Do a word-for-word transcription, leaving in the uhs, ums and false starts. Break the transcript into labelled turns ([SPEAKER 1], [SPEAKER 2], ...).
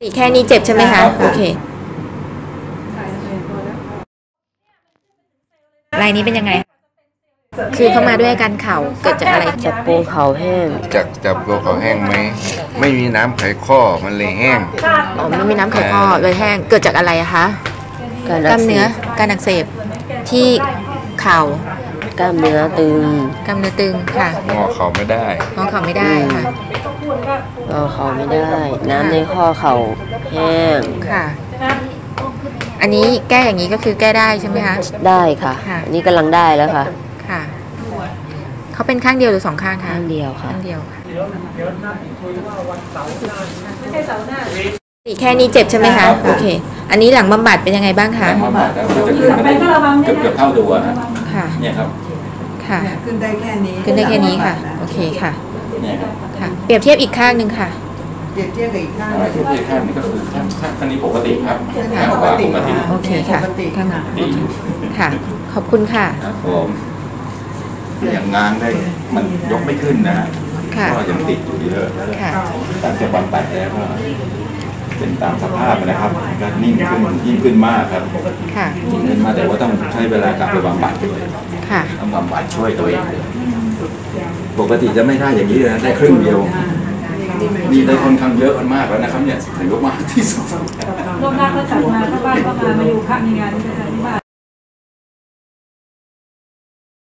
[SPEAKER 1] แค่นี้เจ็บใช่ไหมคะโอเครายนี้เป็นยังไงคือเข้ามาด้วยอาการเข่าเกิดจากอะไร
[SPEAKER 2] จับโปงเข่าแห้ง
[SPEAKER 3] จากจับตัวเขาแห้งไหมไม่มีน้ำไขข้อมันเลยแห้ง
[SPEAKER 1] อ๋อไม่มีน้ำไขข้อเลยแห้งเกิดจากอะไรอะคะกล้ามเนื้อการอักเสบที่เข่าก
[SPEAKER 2] ล้ามเนื้อตึง
[SPEAKER 1] กล้ามเนื้อตึงค่ะ
[SPEAKER 3] งอเข่าไม่ได้
[SPEAKER 1] งอเข่าไม่ได้ค่ะ
[SPEAKER 2] งอเข่าไม่ได้น้ำในข้อเข่าแห้ง
[SPEAKER 1] ค่ะอันนี้แก้อย่างนี้ก็คือแก้ได้ใช่ไหมคะ
[SPEAKER 2] ได้ค่ะอันนี้กำลังได้แล้วค่ะ
[SPEAKER 1] ค่ะเขาเป็นข้างเดียวหรือสองข้างคะ
[SPEAKER 2] ข้างเดียวค่ะ
[SPEAKER 1] ข้างเดียวแค่นี้เจ็บใช่ไหมคะโอเคอันนี้หลังบำบัดเป็นยังไงบ้างคะ
[SPEAKER 4] บำบัดแล้วจะขึ้นได้เกือบเกือบเท่าตัวค่ะเนี่ยครับ
[SPEAKER 1] ค่ะ
[SPEAKER 5] ขึ้นได้แค่นี้
[SPEAKER 1] ขึ้นได้แค่นี้ค่ะโอเคค่ะ
[SPEAKER 4] เนี่ยครับ
[SPEAKER 1] ค่ะเปรียบเทียบอีกข้างหนึ่งค่ะ
[SPEAKER 5] เปรียบเทียบกับอีกข้าง
[SPEAKER 4] เปรียบเทียบข้างนี้ก็คือข้างข้างนี้ปกติครับ
[SPEAKER 1] ข้างปกติโอเคค่ะข้างค่ะขอบคุณค่ะ
[SPEAKER 4] ครับผมอย่างงานได้มันยกไม่ขึ้นนะก็ยังติดอยู่เยอะแต่จะบำบัดแล้วก็เป็นตามสภาพนะครับก็นิ่งขึ้นยิ่งขึ้นมากครับยิ่งขึ้นมากแต่ว่าต้องใช้เวลากลับไปบำบัดด้วยต้องบำบัดช่วยตัวเองปกติจะไม่ได้อย่างนี้นะได้ครึ่งเดียวนี่ได้ค่อนข้างเยอะมากแล้วนะครับเนี่ยถือว่ามากที่สุด
[SPEAKER 6] รอบหน้าก็จัดมาถ้าบ้านก็มามาอยู่พักในงานที่บ้าน